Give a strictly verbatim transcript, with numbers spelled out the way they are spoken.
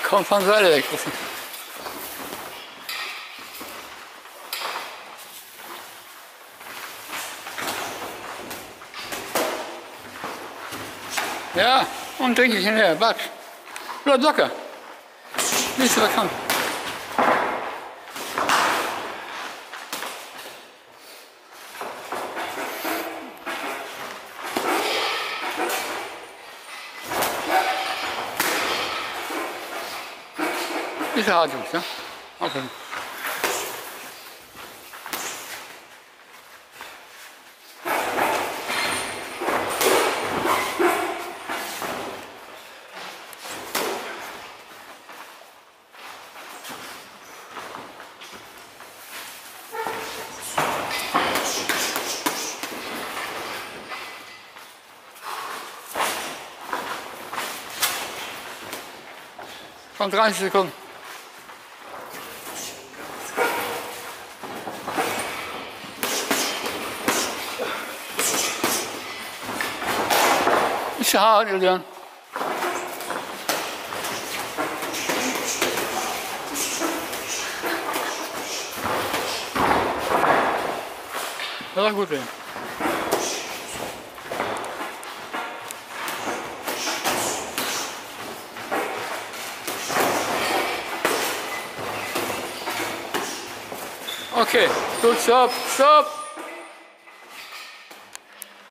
Komm von der Seite weg. Ja, und trinke ich hinterher. Batsch. Bleib locker. Nicht überkommen. Ist hart, Jungs, ja? Okay. Komm, dreißig Sekunden. Ist ja hart, Julian. Das war gut, ey. Okay, gut, stopp, stopp.